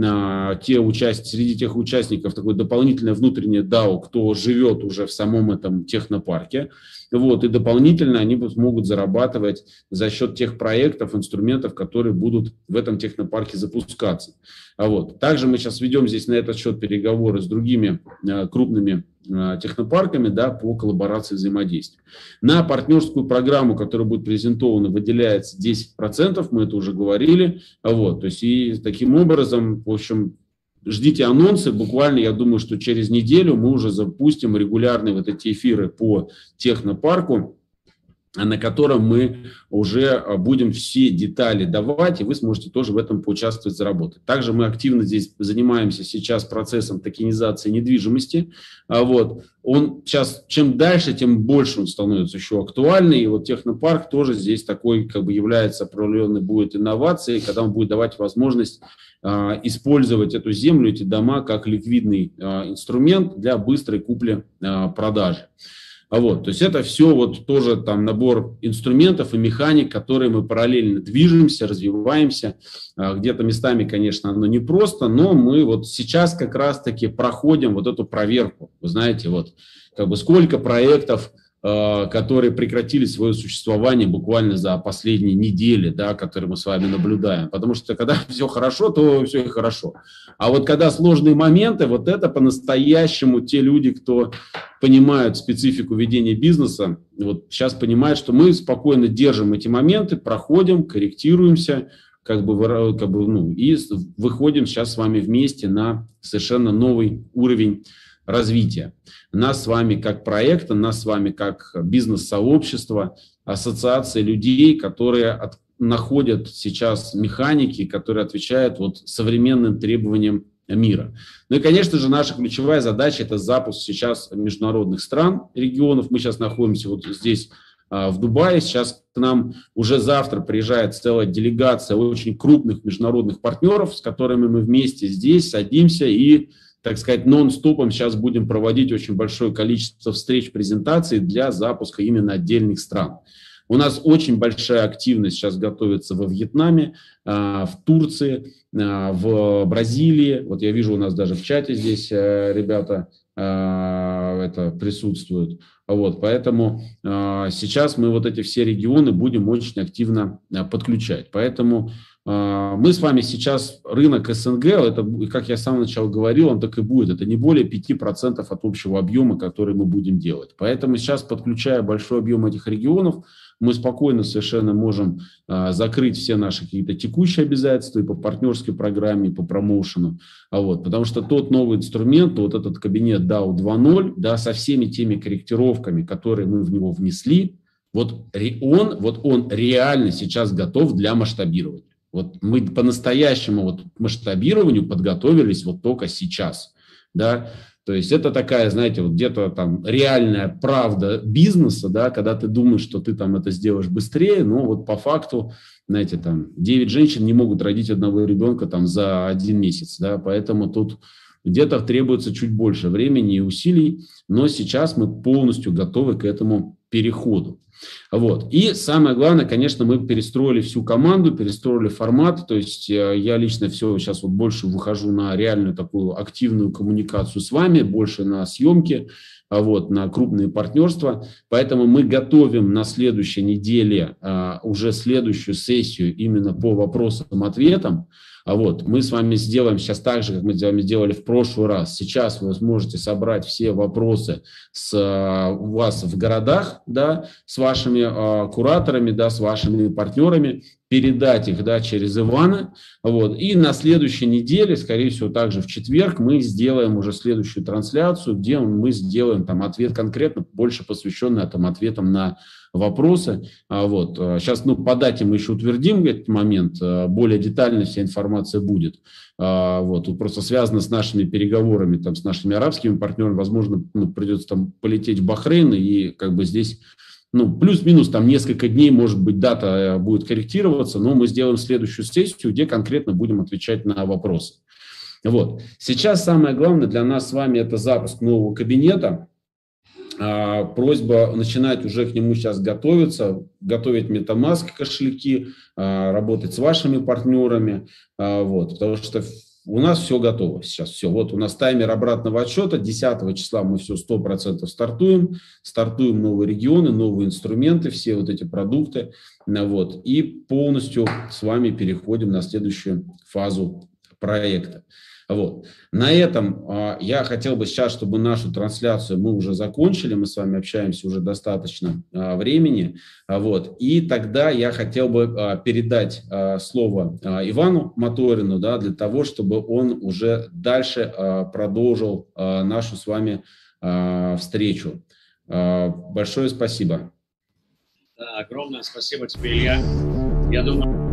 среди тех участников такое дополнительное внутреннее DAO, кто живет уже в самом этом технопарке. Вот, и дополнительно они смогут зарабатывать за счет тех проектов, инструментов, которые будут в этом технопарке запускаться. Вот. Также мы сейчас ведем здесь на этот счет переговоры с другими крупными технопарками, да, по коллаборации взаимодействия. На партнерскую программу, которая будет презентована, выделяется 10%, мы это уже говорили. Вот, то есть и таким образом, в общем, ждите анонсы, буквально, я думаю, что через неделю мы уже запустим регулярные вот эти эфиры по технопарку, на котором мы уже будем все детали давать, и вы сможете тоже в этом поучаствовать, заработать. Также мы активно здесь занимаемся сейчас процессом токенизации недвижимости. Вот. Он сейчас, чем дальше, тем больше он становится еще актуальный, и вот технопарк тоже здесь такой, является определенной будет инновацией, когда он будет давать возможность использовать эту землю, эти дома как ликвидный инструмент для быстрой купли-продажи. Вот, то есть это все вот тоже там набор инструментов и механик, которые мы параллельно движемся, развиваемся. Где-то местами, конечно, оно непросто, но мы вот сейчас как раз-таки проходим вот эту проверку. Вы знаете, вот как бы сколько проектов, которые прекратили свое существование буквально за последние недели, да, которые мы с вами наблюдаем. Потому что когда все хорошо, то все и хорошо. А вот когда сложные моменты, вот это по-настоящему те люди, кто понимают специфику ведения бизнеса, вот сейчас понимают, что мы спокойно держим эти моменты, проходим, корректируемся, и выходим сейчас с вами вместе на совершенно новый уровень развития. Нас с вами как проекта, нас с вами как бизнес-сообщество, ассоциация людей, которые находят сейчас механики, которые отвечают вот современным требованиям мира. Ну и, конечно же, наша ключевая задача – это запуск сейчас международных стран, регионов. Мы сейчас находимся вот здесь, в Дубае. Сейчас к нам уже завтра приезжает целая делегация очень крупных международных партнеров, с которыми мы вместе здесь садимся и, так сказать, нон-стопом сейчас будем проводить очень большое количество встреч, презентаций для запуска именно отдельных стран. У нас очень большая активность сейчас готовится во Вьетнаме, в Турции, в Бразилии. Вот я вижу, у нас даже в чате здесь ребята это присутствуют. Вот, поэтому сейчас мы вот эти все регионы будем очень активно подключать. Поэтому мы с вами сейчас рынок СНГ, это, как я с самого начала говорил, он так и будет. Это не более 5% от общего объема, который мы будем делать. Поэтому сейчас, подключая большой объем этих регионов, мы спокойно совершенно можем закрыть все наши какие-то текущие обязательства и по партнерской программе, и по промоушену. Потому что тот новый инструмент, вот этот кабинет DAO 2.0, да, со всеми теми корректировками, которые мы в него внесли, вот он реально сейчас готов для масштабирования. Вот мы по-настоящему вот к масштабированию подготовились вот только сейчас, да. То есть это такая, знаете, вот где-то там реальная правда бизнеса, да, когда ты думаешь, что ты там это сделаешь быстрее, но вот по факту, знаете, там 9 женщин не могут родить одного ребенка там за 1 месяц, да, поэтому тут где-то требуется чуть больше времени и усилий, но сейчас мы полностью готовы к этому переходу. Вот. И самое главное, конечно, мы перестроили всю команду, перестроили формат, то есть я лично все сейчас вот больше выхожу на реальную такую активную коммуникацию с вами, больше на съемки, на крупные партнерства, поэтому мы готовим на следующей неделе уже следующую сессию именно по вопросам-ответам. Мы с вами сделаем сейчас так же, как мы с вами сделали в прошлый раз. Сейчас вы сможете собрать все вопросы у вас в городах, да, с вашими кураторами, да, с вашими партнерами, передать их, да, через Ивана. И на следующей неделе, скорее всего, также в четверг, мы сделаем уже следующую трансляцию, где мы сделаем там ответ конкретно, больше посвященный ответам на вопросы. Сейчас, по дате мы еще утвердим этот момент, более детально вся информация будет. Тут просто связано с нашими переговорами, там, с нашими арабскими партнерами, возможно, придется там полететь в Бахрейн, и как бы здесь, плюс-минус там несколько дней, может быть, дата будет корректироваться, но мы сделаем следующую сессию, где конкретно будем отвечать на вопросы. Сейчас самое главное для нас с вами – это запуск нового кабинета. Просьба начинать уже к нему сейчас готовиться, готовить MetaMask кошельки, работать с вашими партнерами, потому что у нас все готово сейчас. Все. У нас таймер обратного отсчета, 10 числа мы все 100% стартуем новые регионы, новые инструменты, все вот эти продукты, и полностью с вами переходим на следующую фазу проекта. На этом я хотел бы сейчас, чтобы нашу трансляцию мы уже закончили, мы с вами общаемся уже достаточно времени, и тогда я хотел бы передать слово Ивану Моторину, да, для того, чтобы он уже дальше продолжил нашу с вами встречу. Большое спасибо. Да, огромное спасибо тебе, Илья. Я думаю...